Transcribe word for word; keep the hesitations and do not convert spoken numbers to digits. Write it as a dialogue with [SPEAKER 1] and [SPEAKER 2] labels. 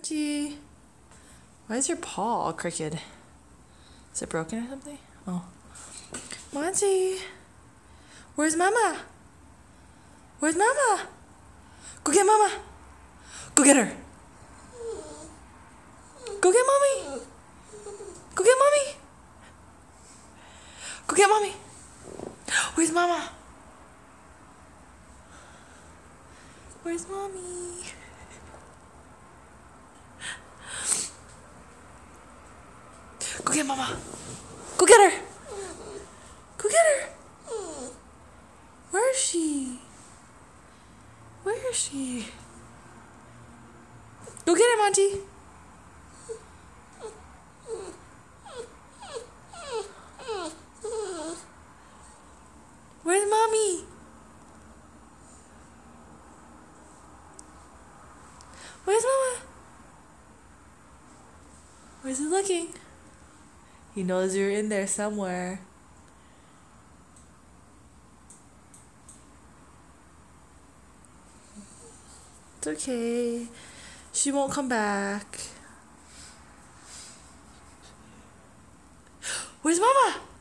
[SPEAKER 1] Monty. Why is your paw all crooked? Is it broken or something? Oh. Monty. Where's Mama? Where's Mama? Go get Mama. Go get her. Go get Mommy. Go get Mommy. Go get Mommy. Where's Mama? Where's Mommy? Go get Mama. Go get her. Go get her. Where is she? Where is she? Go get her, Monty. Where's Mommy? Where's Mama? Where's he looking? He knows you're in there somewhere. It's okay. She won't come back. Where's Mama?